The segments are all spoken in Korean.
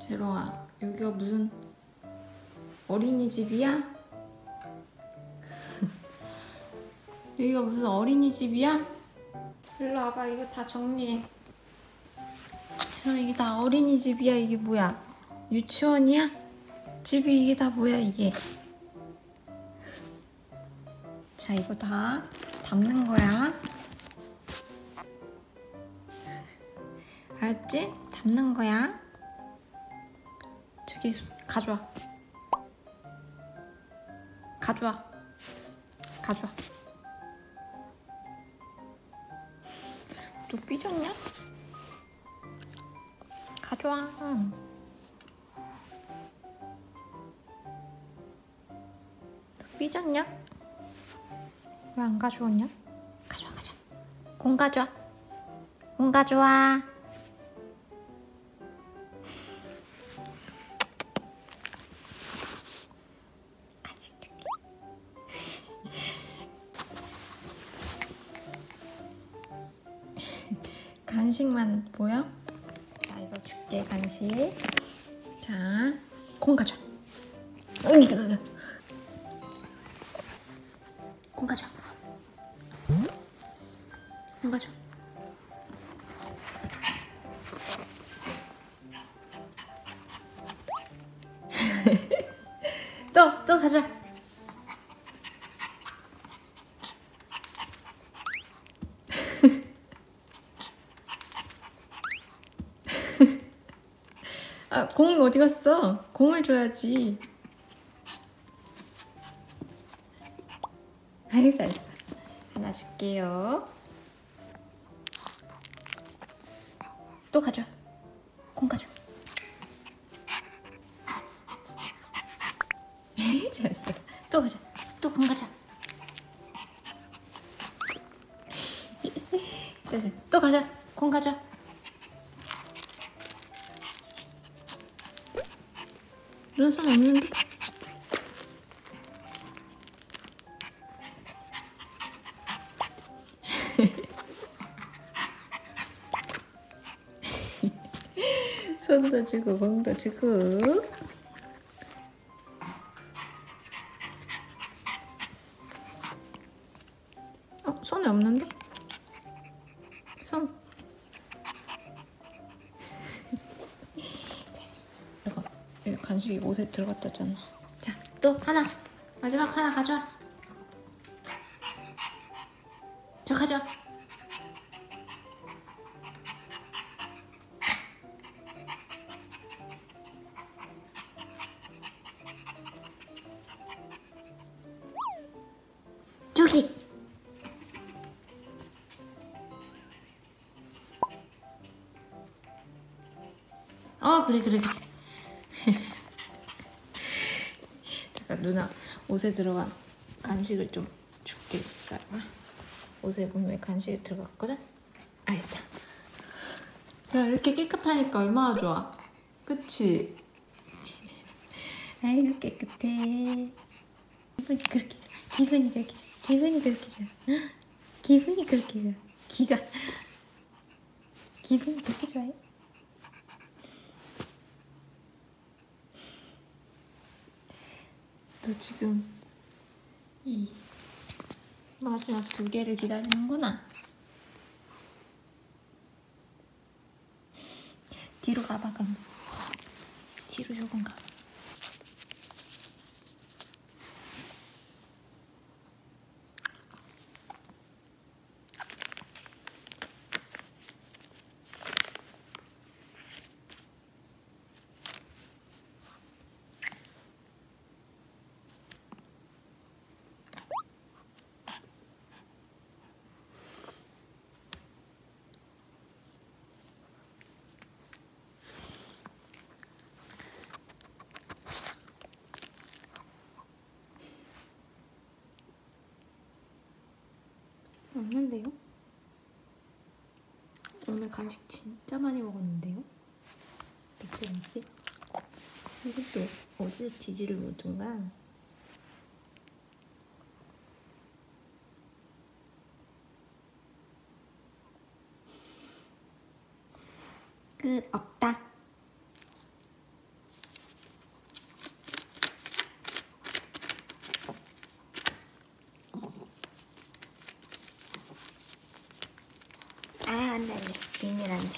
재롱아, 여기가 무슨 어린이집이야? 여기가 무슨 어린이집이야? 일로 와봐. 이거 다 정리해. 재롱아, 이게 다 어린이집이야? 이게 뭐야? 유치원이야? 집이 이게 다 뭐야 이게? 자, 이거 다 담는 거야. 알았지? 담는 거야. 저기 가져와. 가져와. 가져와. 또 삐졌냐? 가져와. 또 삐졌냐? 왜 안 가져왔냐? 가져와, 가져와. 공 가져와. 공 가져와. 간식 줄게. 간식만 보여? 자, 이거 줄게, 간식. 자, 공 가져와. 공 가져와. 공 가져와. 또 가자. 아, 공 어디 갔어? 공을 줘야지. 아이, 잘했어. 하나 줄게요. 또 가져. 공 가져. 에이, 잘했어. 또 가져. 또 공 가져. 또 가져. 공 가져. 이런 손 없는데? 손도 주고 공도 주고. 손에 없는데? 손. 이거 간식이 옷에 들어갔다잖아. 자, 또 하나. 마지막 하나 가져와. 저 가져와. 저기. 그래. 잠깐, 누나 옷에 들어간 간식을 좀 줄게. 기다려봐. 옷에 보면 간식이 들어갔거든? 알겠다. 야, 이렇게 깨끗하니까 얼마나 좋아. 그치? 아이고, 깨끗해. 기분이 그렇게 좋아. 기분이 그렇게 좋아. 기분이 그렇게 좋아. 기분이 그렇게 좋아. 기분이 그렇게 좋아해? 너 지금 이 마지막 2개를 기다리는구나. 뒤로 가봐. 그럼 뒤로 조금 가. 없는데요? 오늘 간식 진짜 많이 먹었는데요? 몇 개지? 이것도 어디서 지지를 묻은가? 끝. 없다. 비닐 안돼.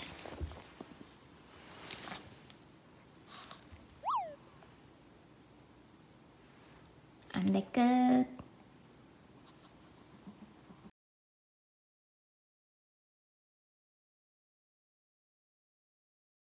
안돼 끝.